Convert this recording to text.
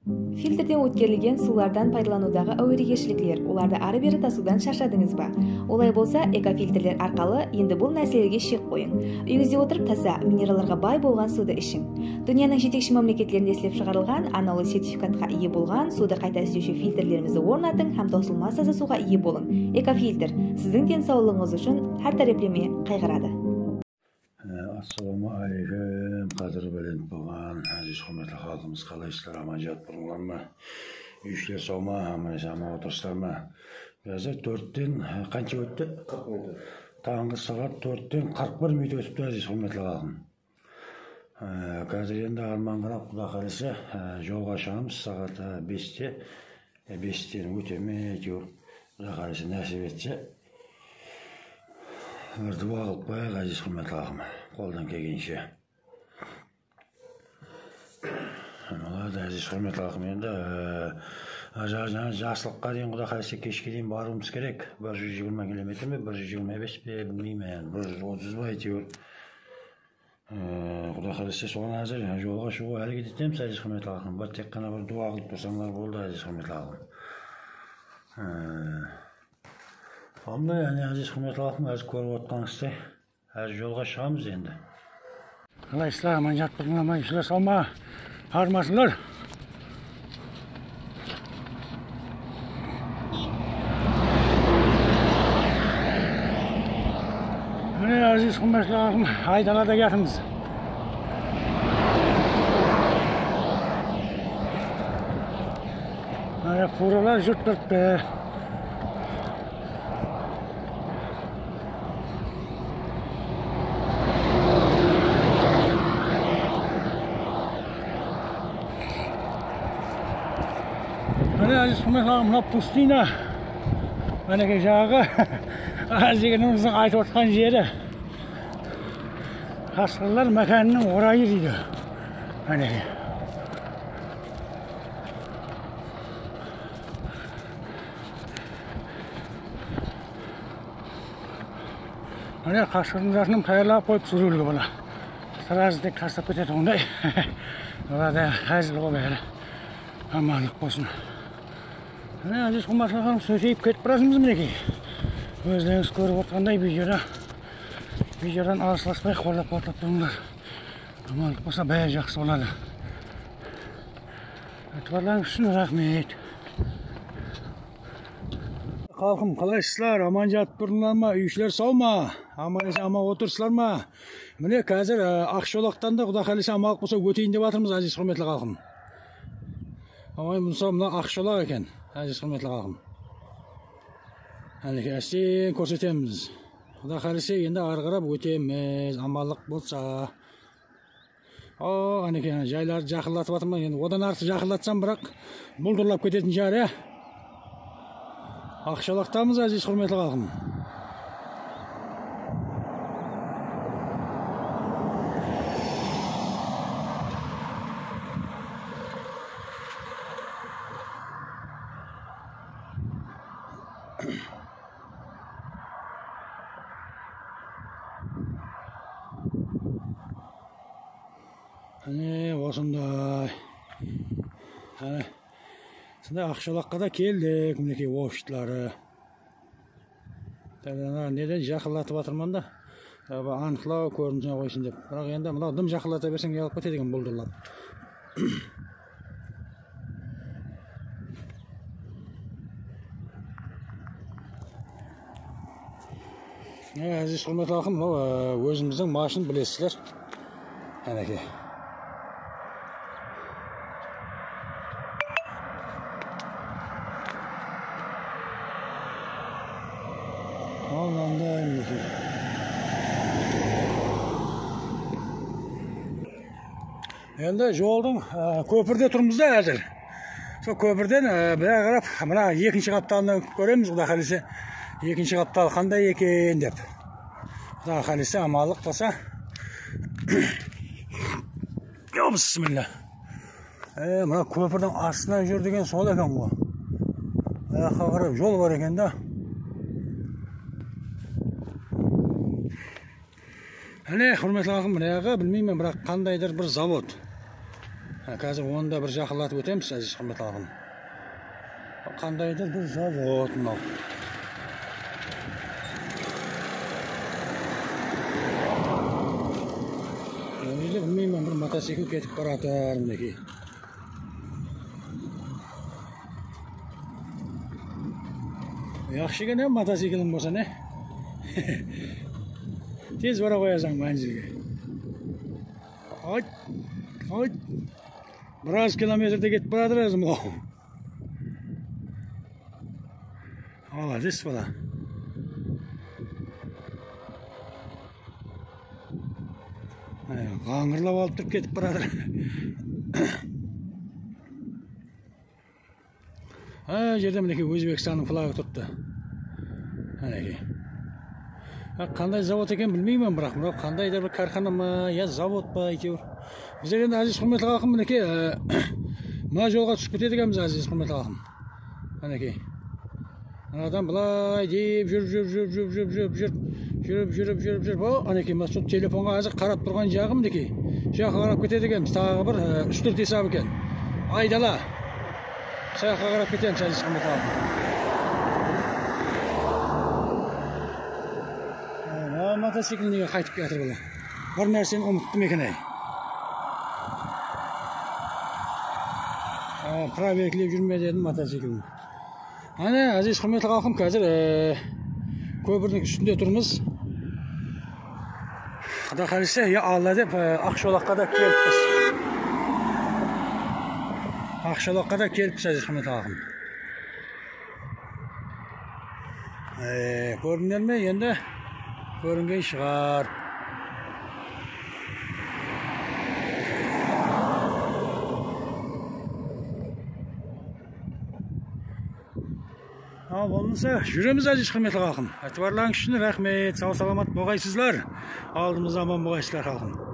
Фильтрден өткерілген сулардан пайдаланудағы әурешіліктер, оларды ары-бері тасудан шаршадыңыз ба? Олай болса, экофильтрлер арқалы енді бұл нәрселерге шек қойың. Үйіңізде отырып таза, минералдарға бай болған суды ішің. Дүнияның жетекші мемлекеттерінде істеп шығарылған, арнаулы сертификатқа ие болған суды қайта істеуші фильтрлерімізді орнатың һәм таусылмас таза суға ие болың. Экофильтр сіздің денсаулығыңыз үшін әртараплеме қайғырады. Ассаламу алейкум, қадір білен болған әзіз құрметті халқымыз, қалайсыздар, аман жатырсыздар ма? Үйшілер сау ма, аман отырсыздар ма? Қазір 4-тен қанша өтті? 40 минут. Таңғы сағат 4-тен 41 минут өтіпті әзіз құрметті халқым. Қазір енді арман қарап, құда қаласа жолға шығамыз сағат 5-те. 5-тен өтеме, құда қаласа нәсіп етсе. Дуа қылып қояйық әзіз құрметті халқым, қолдан келгенше. Әзіз құрметті халқым, енді жасылыққа дейін құда қаласа кешке дейін баруымыз керек. 120 километр ме, 125 пе, білмеймін, 130 ба әйтеуір. Құда қаласа соған әзір жолға шығуға әрекет етеміз әзіз құрметті халқым. Бір тек қана бір дуа қылып тұрсаңдар болды әзіз құрметті халқым. Ондай, әзіз құрметті халқым, әзір көріп отқаныңыздай, әзір жолға шығамыз енді. Қалайсыздар, аман жатырсыздар ма, үйшілер сау ма, армысыздар? Міне әзіз құрметті халқым, айдалада жатырмыз. Фуралар жүріп тұрыпты. Әзіз құрметті халқым, мына пустыня, әнеке жағы, әзігініміздің айтып отқан жері. Қасқырлар мәканының орайы дейді. Әнеке. Әне қасқырдың жасының қайырлап қойып сүрілгі бұла. Сразу тек қастап кетеді ондай. Оларда әзіл ғой бәрі. Аманлық болсын. Әзіз құрметті халқым, сөйтіп кетіп барасымыз мінекей. Өздеріңіз көріп отқандай видеодан алысласпай қорлап тұрыңдар. Амандық болса бәрі жақсы болады. Айтқандарыңыз үшін рахмет. Халқым, қалайсыздар, аман жатып тұрыңдар ма, үйшілер сау ма, аман отырсыздар ма? Міне қазір Ақшолақтан да құда қаласа амандық болса өтейін деп жатырмыз әзіз құрметті халқым. Мұнса мына Ақшолақ екен. Әзіз құрметті халқым. Әнеке әстен көрсетеміз. Құда қаласа енді ары қарап өтеміз, аманлық болса. Әнеке жайларды жақындатып жатырмын. Енді одан артық жақындатсам, бірақ бұлдырлап кететін жар, Ақшолақтамыз әзіз құрметті халқым. Әне осындай. Сондай Ақшолаққа да келдік, мінекей офшытлары. Неден жақындатып жатырман да, анықтау көрінісіне қойсын деп. Бірақ енді мынау дым жақындата берсең не алып кетеді екен бұлдырлап. Әзіз құрметті халқым, өзіміздің машин білесіздер. Әнеке. Енді жолдың көпірде тұрмыз да әзір. Сол көпірден бір қарап, мына екінші қапталыны көреміз, құда қаласа. Екінші қапталы қандай екен деп. Құда қаласа аманлық болса. Бисмилла. Мына көпірдің астына жүр деген сол екен ғой. Аяққа қарап жол бар екен да. Әне, құрметті халқым, мынаяғы білмеймін, бірақ қандайдыр бір завод. Қазір оны да бір жақындатып өтеміз, әзіз құрметті халқым. Қандайдыр бір завод мынау. Өзі білмеймін, бір мотоцикл кетіп баратыр мінекей. Yaxşı gene motoциклің болса, не? Тез бара қоясың манзилге. Ой. Біраз километрде кетіп баратыр өзім ол. Молодец бала. Қаңғырлап алып тұрып кетіп баратыр. Жерде мінекей Өзбекстанның флагы тұрды. Қандай завод екен білмеймін, бірақ мынау қандайда бір кархана ма, я завод па екеуір. Біздер енді әзіз құрметті халқым, мінекей мына жолға түсіп кетеді екенбіз, әзіз құрметті халқым. Мінекей анадан былай деп жүріп, анекей сол телефонға азыр қарап тұрған жағым мінекей жаққа қарап кетеді екенбіз. Тағы бір үстірт есап екен. Айдала жаққа қарап кетеміз, әзіз құрметті халқым. Мотоцикл неге қайтып кетір бұл? Бір нәрсені ұмыттым екен әй. Проверкілеп жүрме дедім мотоциклін. Ане, әзіз құрметті халқым, қазір көпірдің үстінде тұрмыз. Құда қаласа, алла деп Ақшолаққа да келіппіз. Ақшолаққа да келіппіз, әзіз құрметті халқым. Көрдіңдер ме? Енді көрінген шығар. Ал болмаса жүреміз, әзіз құрметті халқым. Айтыбарларыңыз үшін рахмет. Сау саламат болғайсыздар. Алдымыз аман болғайсыздар халқым.